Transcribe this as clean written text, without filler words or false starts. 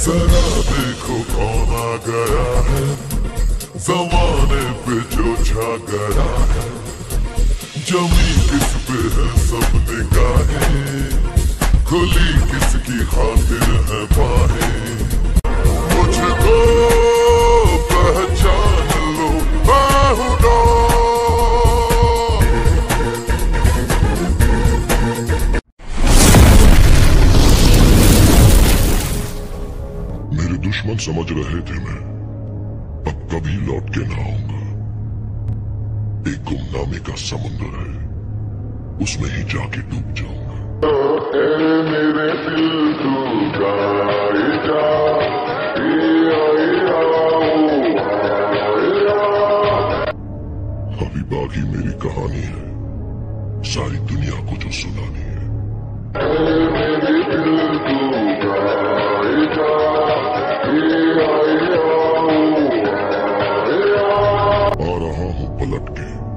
जरा देखो कौन आ गया है, जमाने पे जो छा गया है। जमी किस पे है सब निगाहें, खुली किसकी खातिर है बाहें। मुझको पहचान लो, मैं हूँ डॉन। मेरे दुश्मन समझ रहे थे मैं अब कभी लौट के ना आऊंगा। एक गुमनामी का समुंदर है, उसमें ही जाके डूब जाऊंगा। मेरे दिल तू गाए जा, अभी बाकी मेरी कहानी है, सारी दुनिया को जो सुनानी है। मेरे दिल तू गाए जा, आ रहा हूं पलट के।